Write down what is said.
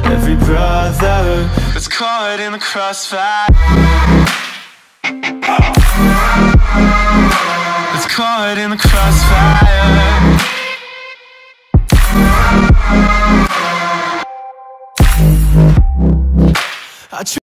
every brother that's caught in the crossfire, that's caught in the crossfire.